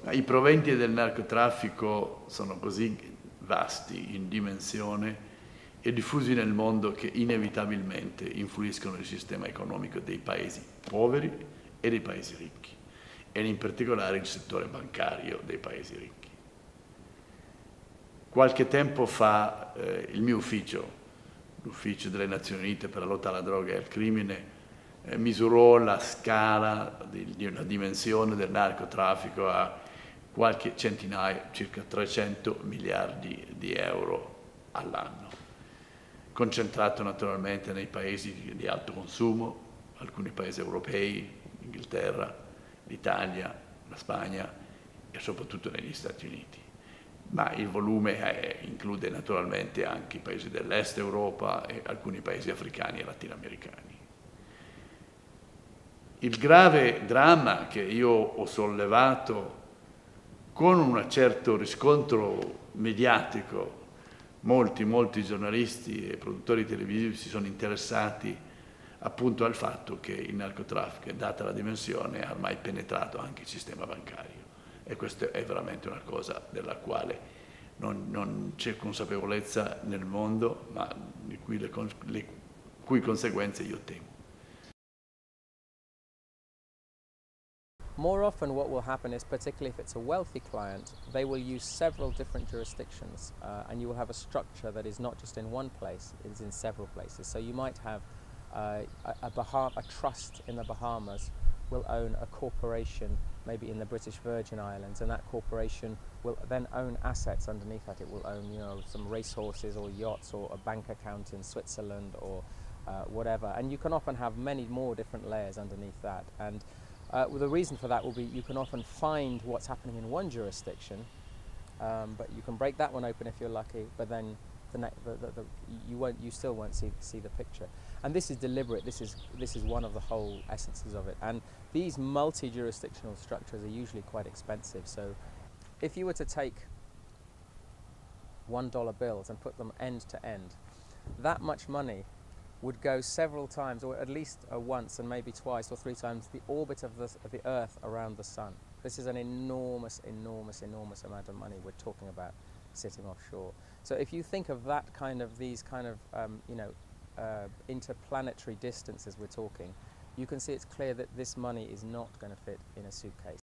I proventi del narcotraffico sono così vasti in dimensione e diffusi nel mondo che inevitabilmente influiscono il sistema economico dei paesi poveri e dei paesi ricchi, e in particolare il settore bancario dei paesi ricchi. Qualche tempo fa il mio ufficio, l'Ufficio delle Nazioni Unite per la lotta alla droga e al crimine, misurò la scala di una dimensione del narcotraffico a qualche centinaio, circa 300 miliardi di euro all'anno, concentrato naturalmente nei paesi di alto consumo, alcuni paesi europei, l'Inghilterra, l'Italia, la Spagna e soprattutto negli Stati Uniti. Ma il volume include naturalmente anche i paesi dell'Est Europa e alcuni paesi africani e latinoamericani. Il grave dramma che io ho sollevato con un certo riscontro mediatico, molti giornalisti e produttori televisivi si sono interessati appunto al fatto che il narcotraffico, data la dimensione, ha ormai penetrato anche il sistema bancario. E questa è veramente una cosa della quale non c'è consapevolezza nel mondo, ma di cui le cui conseguenze io temo. More often what will happen is, particularly if it's a wealthy client, they will use several different jurisdictions and you will have a structure that is not just in one place, it is in several places. So you might have a trust in the Bahamas will own a corporation maybe in the British Virgin Islands, and that corporation will then own assets underneath that. It will own, you know, some racehorses or yachts or a bank account in Switzerland or whatever. And you can often have many more different layers underneath that. And well, the reason for that will be you can often find what's happening in one jurisdiction, but you can break that one open if you're lucky, but then you still won't see the picture. And this is deliberate. This is one of the whole essences of it. And these multi-jurisdictional structures are usually quite expensive. So if you were to take $1 bills and put them end to end, that much money would go several times, or at least once and maybe twice or three times the orbit of the Earth around the Sun. This is an enormous amount of money we're talking about sitting offshore. So if you think of that kind of, these kind of, interplanetary distances we're talking, you can see it's clear that this money is not going to fit in a suitcase.